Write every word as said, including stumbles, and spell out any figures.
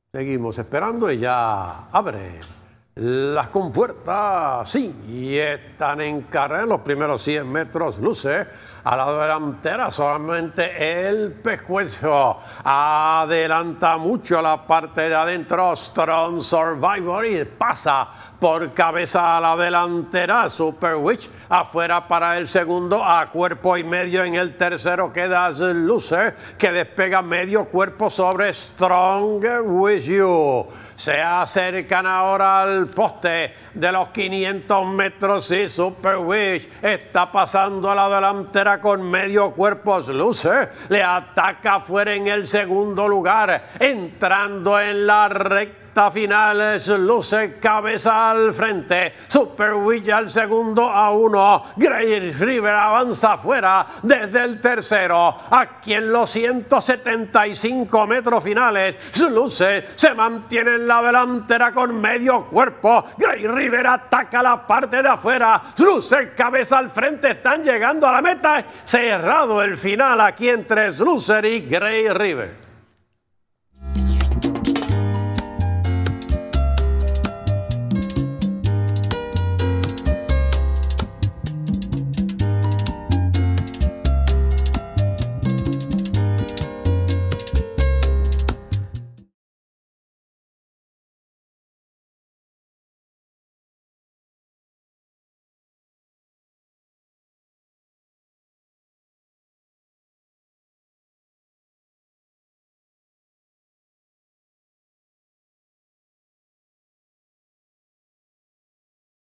Seguimos esperando y ya abre las compuertas. Sí, y están en carrera en los primeros cien metros. Luce a la delantera solamente el pescuezo. Adelanta mucho la parte de adentro Strong Survivor y pasa por cabeza a la delantera. Super Witch afuera para el segundo, a cuerpo y medio en el tercero queda Luce, que despega medio cuerpo sobre Strong With You. Se acercan ahora al poste de los quinientos metros y Super Witch está pasando a la delantera con medio cuerpo. Luce le ataca afuera en el segundo lugar, entrando en la recta final. Luce cabeza al frente, Super Witch al segundo a uno. Grey River avanza afuera desde el tercero. Aquí en los ciento setenta y cinco metros finales, Luce se mantiene en la delantera con medio cuerpo. Grey River ataca la parte de afuera. Luce cabeza al frente, están llegando a la meta. Cerrado el final aquí entre Luce y Grey River.